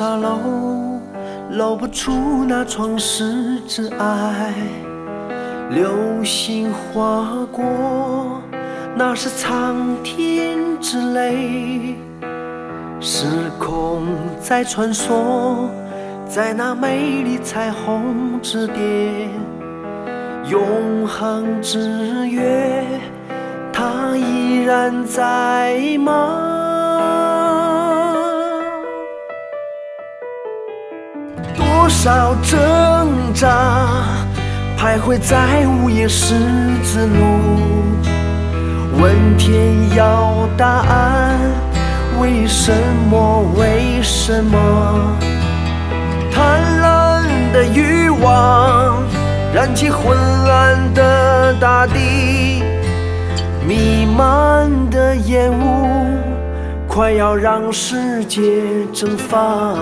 沙漏，漏不出那创世之爱。流星划过，那是苍天之泪。时空在穿梭，在那美丽彩虹之巅，永恒之约，它依然在吗？多少挣扎，徘徊在午夜十字路，问天要答案，为什么？为什么？贪婪的欲望燃起昏暗的大地，弥漫的烟雾快要让世界蒸发。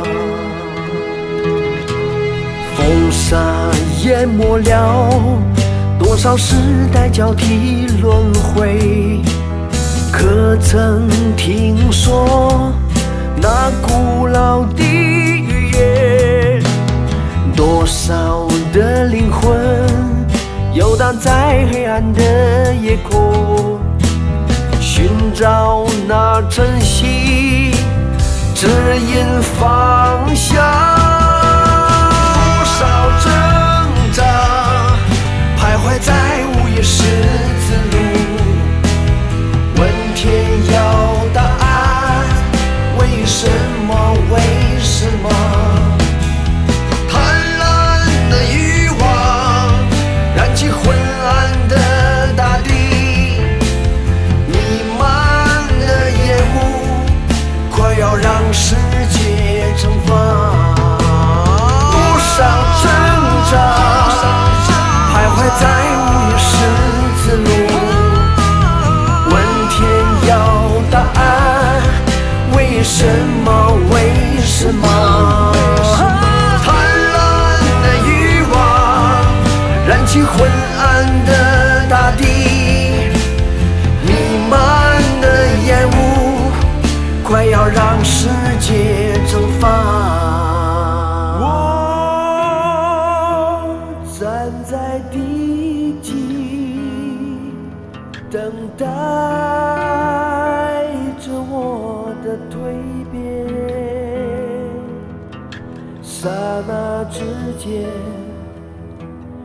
风沙淹没了多少时代交替轮回，可曾听说那古老的语言？多少的灵魂游荡在黑暗的夜空，寻找那真心，指引方向。多少挣扎，徘徊在午夜十字路，问天要答案，为什么？为什么？贪婪的欲望燃起昏暗的大地，弥漫的烟雾快要让世界蒸发。多少挣扎，徘徊在午夜十字路，问天要答案，为什么？为什么？贪婪的欲望燃起昏暗的大地，弥漫的烟雾快要让世界蒸发。站在地极，等待着我的蜕变。刹那之间，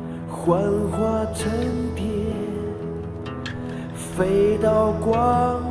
幻化成蝶，飞到光